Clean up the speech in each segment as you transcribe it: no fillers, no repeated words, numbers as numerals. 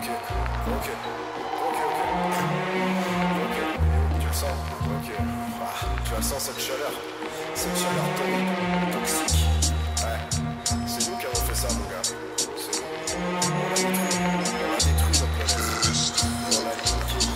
Ok, ok, ok, tu le sens? Ok, tu la sens cette chaleur toxique. Ouais, c'est nous qui avons fait ça, mon gars. C'est nous. On a détruit notre planète. On a niqué,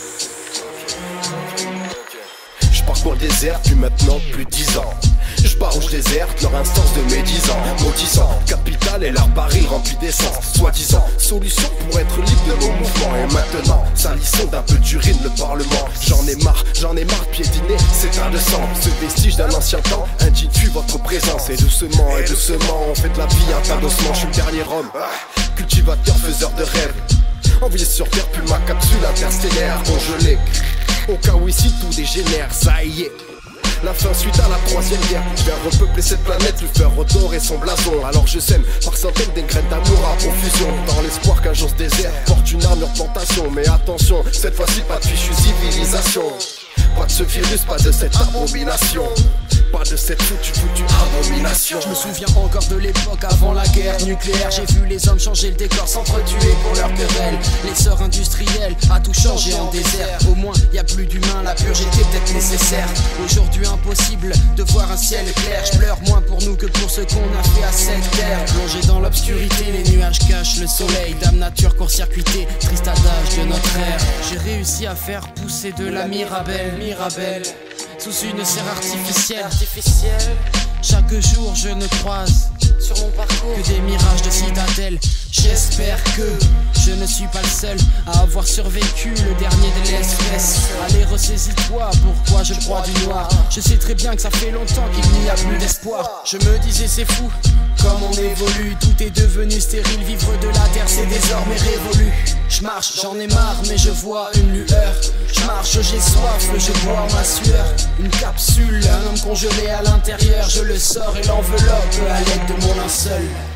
putain. Ok. Je parcours le désert depuis maintenant plus de 10 ans. Je pars où je déserte leur instance de médisant, maudissant capitale et leur baril rempli d'essence, soi-disant solution pour être libre de nos mouvements. Et maintenant, salissons d'un peu d'urine le parlement. J'en ai marre de piétiner ces tas de sang. Ce vestige d'un ancien temps indique votre présence. Et doucement, on fait de la vie un tas d'ossements. Je suis le dernier homme, cultivateur, faiseur de rêves. Envoyé sur terre, puis ma capsule interstellaire congelée. Au cas où ici tout dégénère, ça y est. La fin suite à la troisième guerre. Je viens repeupler cette planète, lui faire redorer son blason. Alors je sème par centaines des graines d'amour à profusion, dans l'espoir qu'un jour ce désert porte une armure plantation. Mais attention, cette fois-ci pas de fichue civilisation. Pas de ce virus, pas de cette abomination. Pas de cette foutue abomination. Je me souviens encore de l'époque avant la guerre nucléaire. J'ai vu les hommes changer le décor, s'entretuer pour leur querelle. L'essor industriel a tout changé en désert. Au moins y a plus d'humains, la purge était peut-être nécessaire. Aujourd'hui impossible de voir un ciel clair. Je pleure moins pour nous que pour ce qu'on a fait à cette terre. Plongé dans l'obscurité, les nuages cachent le soleil. Dame nature court-circuitée, triste adage de notre ère. J'ai réussi à faire pousser de la mirabelle sous une serre artificielle. Chaque jour je ne croise sur mon parcours que des mirages de citadelle. J'espère que je ne suis pas le seul à avoir survécu, le dernier de l'espèce. Allez, ressaisis-toi, pourquoi je crois du noir. Je sais très bien que ça fait longtemps qu'il n'y a plus d'espoir. Je me disais c'est fou comme on évolue, tout est devenu stérile, vivre de la terre c'est désormais révolu. Je marche, j'en ai marre mais je vois une lueur. Je marche, j'ai soif, je bois ma sueur. Une capsule, un homme congelé à l'intérieur. Je le sors et l'enveloppe à l'aide de mon linceul.